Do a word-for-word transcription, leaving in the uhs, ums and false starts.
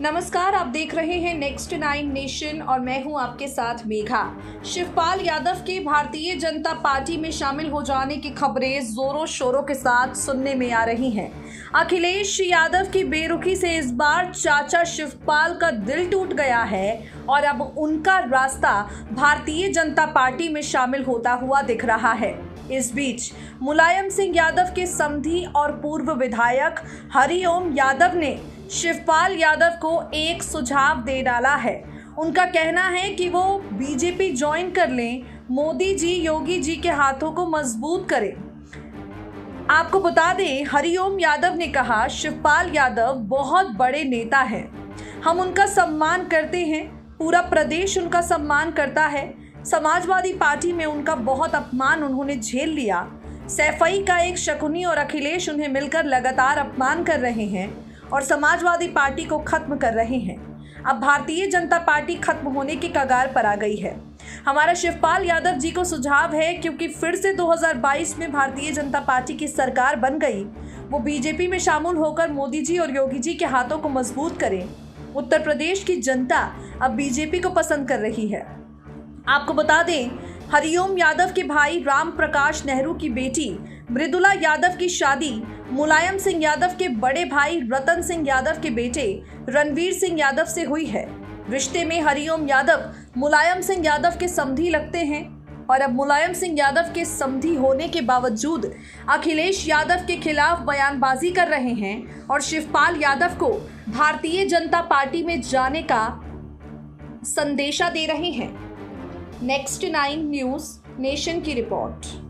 नमस्कार, आप देख रहे हैं नेक्स्ट नाइन नेशन और मैं हूं आपके साथ मेघा। शिवपाल यादव के भारतीय जनता पार्टी में शामिल हो जाने की खबरें जोरों शोरों के साथ सुनने में आ रही हैं। अखिलेश यादव की बेरुखी से इस बार चाचा शिवपाल का दिल टूट गया है और अब उनका रास्ता भारतीय जनता पार्टी में शामिल होता हुआ दिख रहा है। इस बीच मुलायम सिंह यादव के समधी और पूर्व विधायक हरिओम यादव ने शिवपाल यादव को एक सुझाव दे डाला है। उनका कहना है कि वो बीजेपी ज्वाइन कर लें, मोदी जी योगी जी के हाथों को मजबूत करें। आपको बता दें, हरिओम यादव ने कहा, शिवपाल यादव बहुत बड़े नेता हैं, हम उनका सम्मान करते हैं, पूरा प्रदेश उनका सम्मान करता है। समाजवादी पार्टी में उनका बहुत अपमान उन्होंने झेल लिया। सैफई का एक शकुनी और अखिलेश उन्हें मिलकर लगातार अपमान कर रहे हैं और समाजवादी पार्टी को खत्म कर रहे हैं। अब भारतीय जनता पार्टी खत्म होने की कगार पर आ गई है। हमारा शिवपाल यादव जी को सुझाव है, क्योंकि फिर से दो हज़ार बाईस में भारतीय जनता पार्टी की सरकार बन गई, वो बीजेपी में शामिल होकर मोदी जी और योगी जी के हाथों को मजबूत करें। उत्तर प्रदेश की जनता अब बीजेपी को पसंद कर रही है। आपको बता दें, हरिओम यादव के भाई राम प्रकाश नेहरू की बेटी मृदुला यादव की शादी मुलायम सिंह यादव के बड़े भाई रतन सिंह यादव के बेटे रणवीर सिंह यादव से हुई है। रिश्ते में हरिओम यादव मुलायम सिंह यादव के समधी लगते हैं और अब मुलायम सिंह यादव के समधी होने के बावजूद अखिलेश यादव के खिलाफ बयानबाजी कर रहे हैं और शिवपाल यादव को भारतीय जनता पार्टी में जाने का संदेशा दे रहे हैं। नेक्स्ट नाइन न्यूज़ नेशन की रिपोर्ट।